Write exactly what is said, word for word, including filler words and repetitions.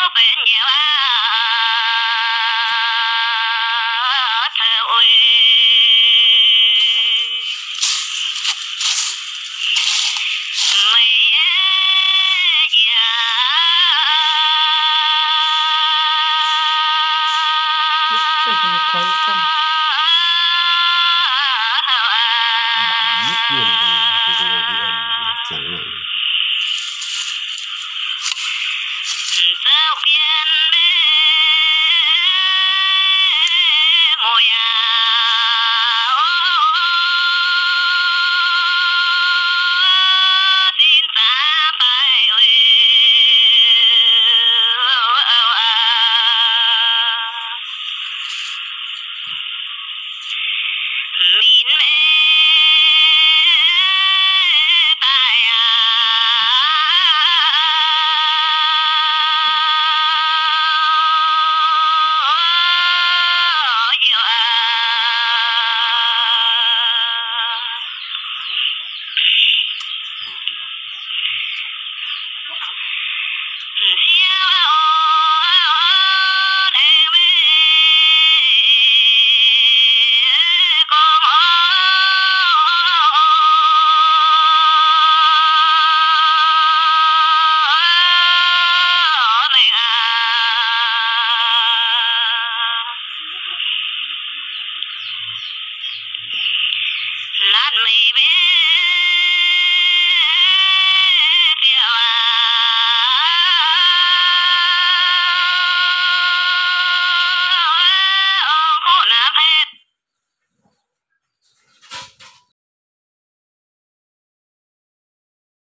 bên nhà thơ ôi mấy già cái gì khói con biết quyền thì tôi bị ẩn chẳng hạn sao biên mê mùa ya tin ta bay ơi min mê bay à yêu à xiao